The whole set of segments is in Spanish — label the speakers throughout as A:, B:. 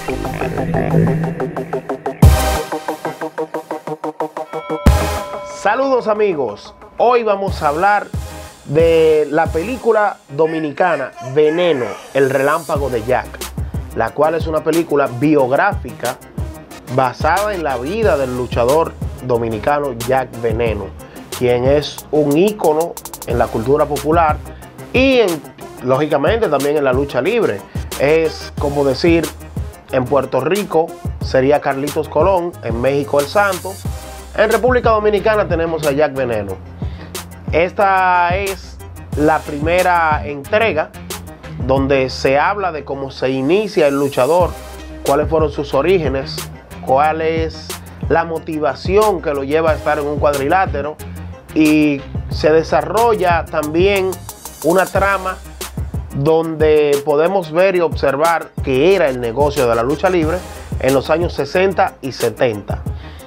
A: Saludos amigos, hoy vamos a hablar de la película dominicana Veneno, el relámpago de Jack, la cual es una película biográfica basada en la vida del luchador dominicano Jack Veneno, quien es un ícono en la cultura popular y lógicamente también en la lucha libre. Es como decir, en Puerto Rico sería Carlitos Colón, en México El Santo. En República Dominicana tenemos a Jack Veneno. Esta es la primera entrega donde se habla de cómo se inicia el luchador, cuáles fueron sus orígenes, cuál es la motivación que lo lleva a estar en un cuadrilátero, y se desarrolla también una trama donde podemos ver y observar que era el negocio de la lucha libre en los años 60 y 70.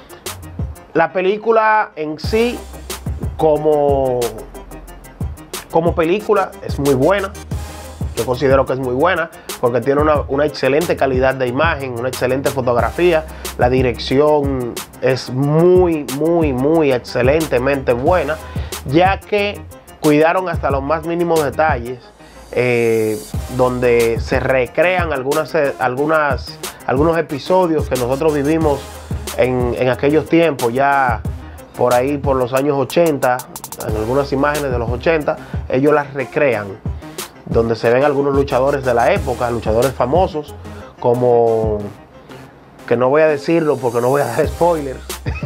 A: La película en sí, como película, es muy buena. Yo considero que es muy buena porque tiene una excelente calidad de imagen, una excelente fotografía. La dirección es muy excelentemente buena, ya que cuidaron hasta los más mínimos detalles, donde se recrean algunos episodios que nosotros vivimos en aquellos tiempos, ya por ahí por los años 80, en algunas imágenes de los 80, ellos las recrean, donde se ven algunos luchadores de la época, luchadores famosos, como, que no voy a decirlo porque no voy a dar spoilers,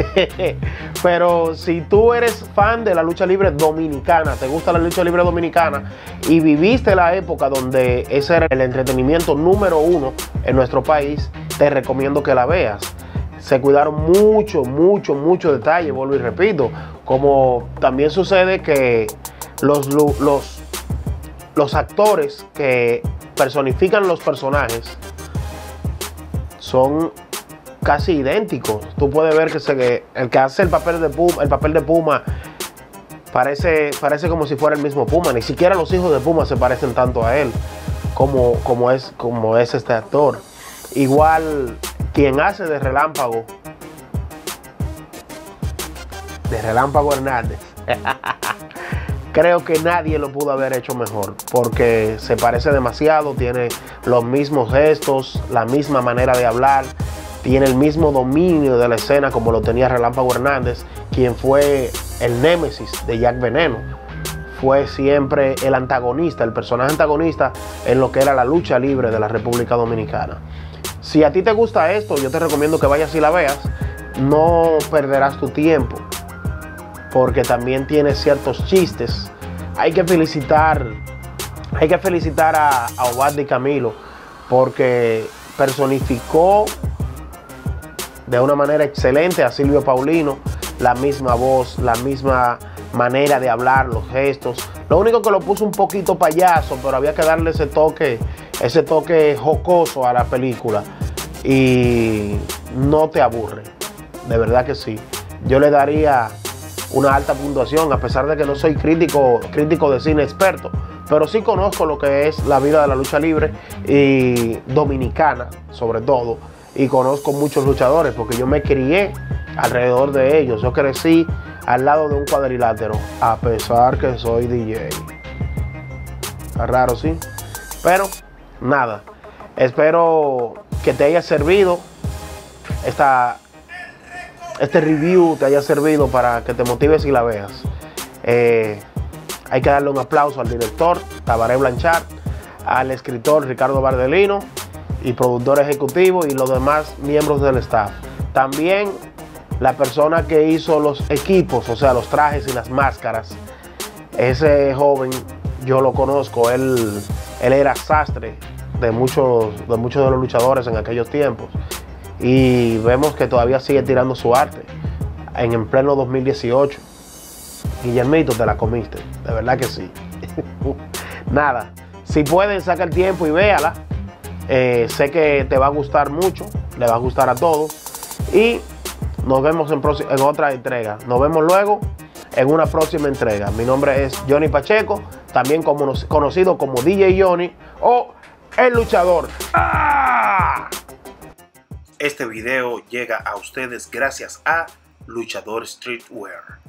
A: pero si tú eres fan de la lucha libre dominicana, te gusta la lucha libre dominicana y viviste la época donde ese era el entretenimiento número uno en nuestro país, te recomiendo que la veas. Se cuidaron mucho detalle, vuelvo y repito, como también sucede que los actores que personifican los personajes son casi idénticos. Tú puedes ver que el que hace el papel de Puma parece como si fuera el mismo Puma. Ni siquiera los hijos de Puma se parecen tanto a él como es este actor. Igual quien hace de Relámpago Hernández, creo que nadie lo pudo haber hecho mejor, porque se parece demasiado, tiene los mismos gestos, la misma manera de hablar, tiene el mismo dominio de la escena como lo tenía Relámpago Hernández, quien fue el némesis de Jack Veneno. Fue siempre el antagonista, el personaje antagonista en lo que era la lucha libre de la República Dominicana. Si a ti te gusta esto, yo te recomiendo que vayas y la veas. No perderás tu tiempo, porque también tiene ciertos chistes. Hay que felicitar a Obad Camilo, porque personificó de una manera excelente a Silvio Paulino, la misma voz, la misma manera de hablar, los gestos. Lo único que lo puso un poquito payaso, pero había que darle ese toque jocoso a la película, y no te aburre, de verdad que sí. Yo le daría una alta puntuación, a pesar de que no soy crítico de cine experto, pero sí conozco lo que es la vida de la lucha libre y dominicana sobre todo, y conozco muchos luchadores porque yo me crié alrededor de ellos. Yo crecí al lado de un cuadrilátero, a pesar que soy DJ. Está raro, sí, pero nada, espero que te haya servido este review, te haya servido para que te motives y la veas. Hay que darle un aplauso al director Tabaré Blanchard, al escritor Ricardo Bardelino y productor ejecutivo y los demás miembros del staff. También la persona que hizo los equipos, o sea, los trajes y las máscaras. Ese joven yo lo conozco, él era sastre de muchos de los luchadores en aquellos tiempos, y vemos que todavía sigue tirando su arte en pleno 2018. Guillermito, te la comiste, de verdad que sí. Nada, si pueden, saca el tiempo y véala. Sé que te va a gustar mucho, le va a gustar a todos, y nos vemos en otra entrega. Nos vemos luego en una próxima entrega. Mi nombre es Johnny Pacheco, también conocido como DJ Johnny o El Luchador. ¡Ah! Este video llega a ustedes gracias a Luchador Streetwear.